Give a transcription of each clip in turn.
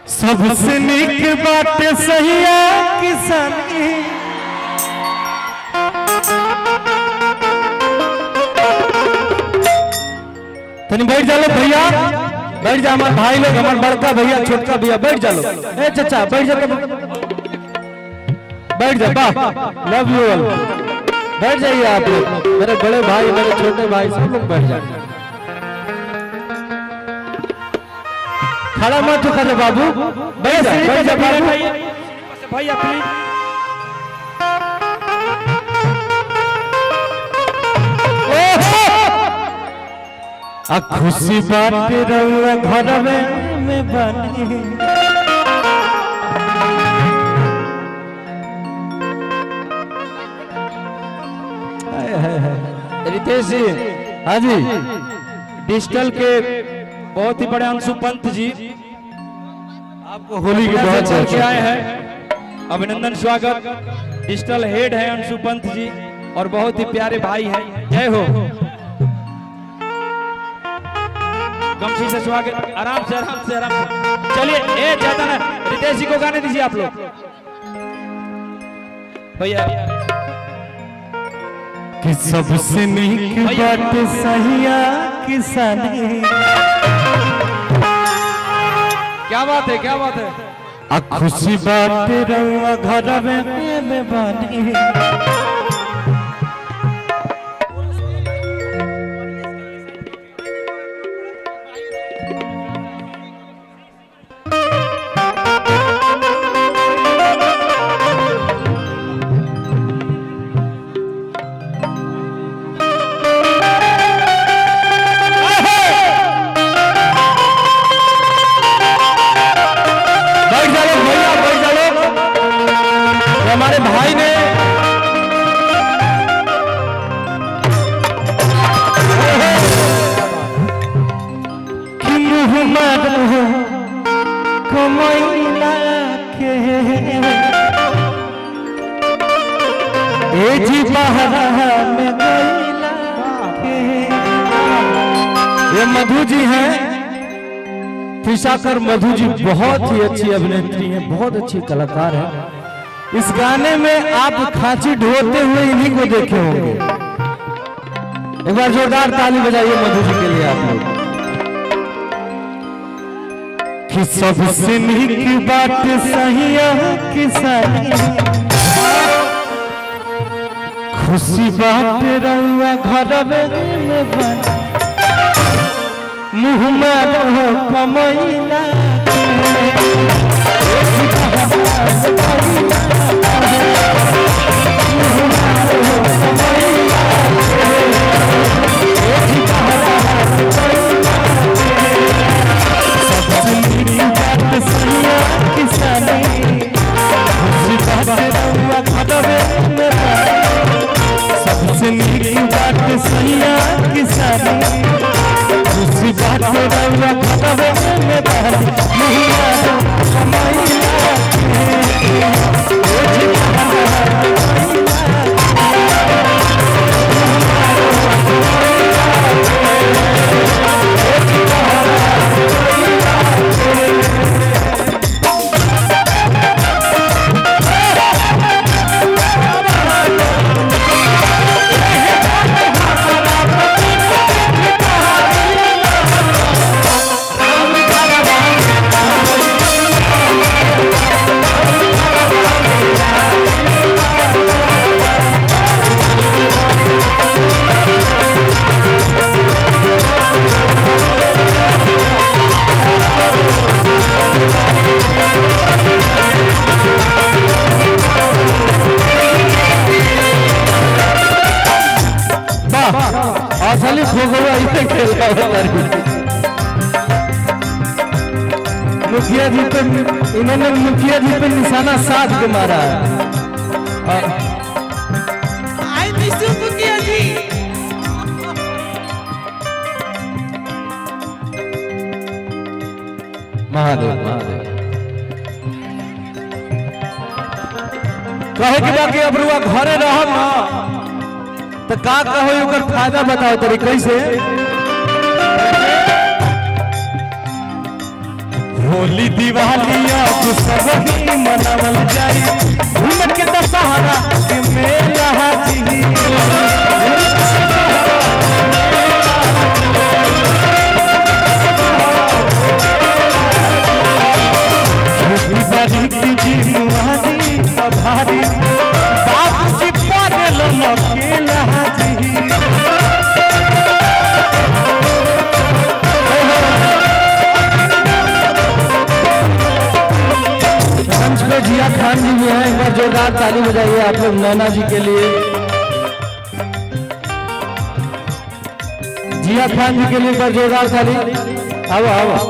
सबसे नीक बात सहिया किसानी तनी बैठ जा लो भैया, बैठ जा हमारे भाई लोग, हमारे बड़का भैया छोटका भैया बैठ जा लो। ए चाचा बैठ जा, बैठ जा। वाह लव यू ऑल, बैठ जाइए आप लोग, मेरे बड़े भाई मेरे छोटे भाई सब लोग बैठ जाए। खड़ा मत उठा बाबू, बैठ जा बाबू भैया प्लीज। खुशी बात रउआ घर में बनी रितेश जी। हाँ जी, डिजिटल के बहुत ही बड़े अंशु पंत जी आपको होली की बहुत अच्छे आए हैं, अभिनंदन स्वागत। डिजिटल हेड है अंशु पंत जी और बहुत ही प्यारे भाई हैं, जय हो। गमशी से स्वागत, आराम से आराम से आराम से। चलिए ए ज्यादा ना, रितेश जी को गाने दीजिए आप लोग भैया। कि सबसे नीक बात सहिया किसानी। क्या बात है, क्या बात है। खुशी बात रउआ घर में बनी। हमारे भाई ने कि मुहम्मद कमैला के ए जी बहरा में गैला के। ये मधु जी हैं, फिशाकर मधु जी बहुत ही अच्छी अभिनेत्री हैं, बहुत अच्छी कलाकार हैं। इस गाने में आप खांची ढोते हुए इन्हीं को देखे होंगे। एक बार जोरदार ताली बजाइए मधु जी के लिए आप लोग। कि सबसे नीक बात सहिया किसानी। खुशी बात रउआ घर में बनी। मुँह में कमैला सबसे नीक बात सहिया किसानी। खुशी बात रउआ घर में बनी। असली खोखो मुखिया जी पे, इन्होंने मुखिया जी पे निशाना साध के मारा है। आई मिस यू मुखिया जी। महादेव महादेव कहे कि बाकी अब रुआ घरे रह ना तो का कहो ओकर फायदा बताओ तरी कैसे। होली दिवाली अब सब ही मनावल जाई घूम के दशहरा के मेला जी बारी की जी मुहारी भारी बाप जी पागल अकेला जी जिया खान जी भी हैं, एक बार जोरदार ताली बजाइए आप लोग नैना जी के लिए। जिया खान जी के लिए एक बार जोरदार ताली। आओ आओ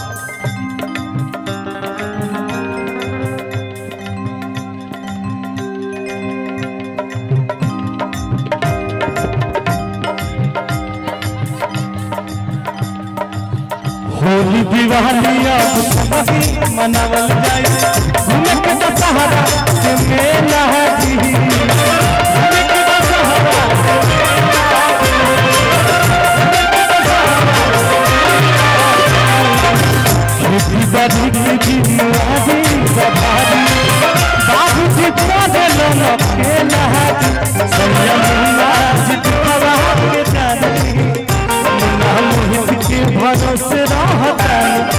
होली दिवाली अब सब ही मनावल जाई घूम के दशहरा के मेला जी घूम के दशहरा खेती बाड़ी की जिम्मेदारी सवारी बाबू जी पागल अकेला संयम जितवा के जानी के भरोसे रहता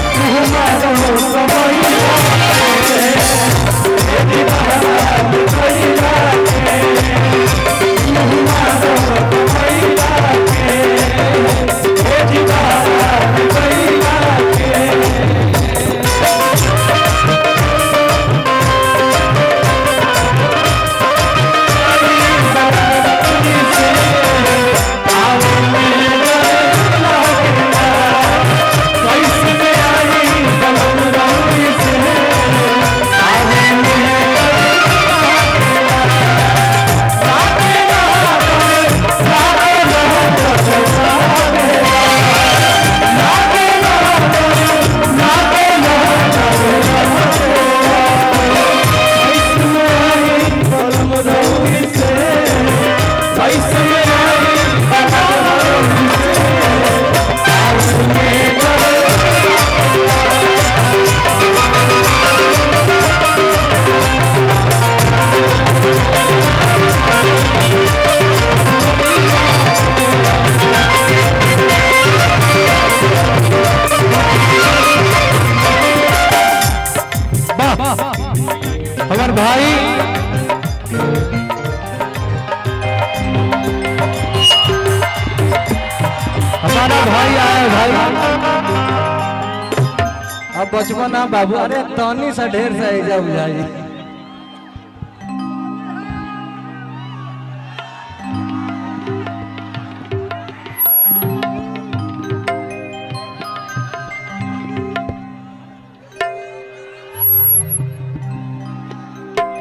हमार भाई हमारा भाई आया भाई अब बचपन बाबू अरे तनी सा ढेर सा एजा बुझाई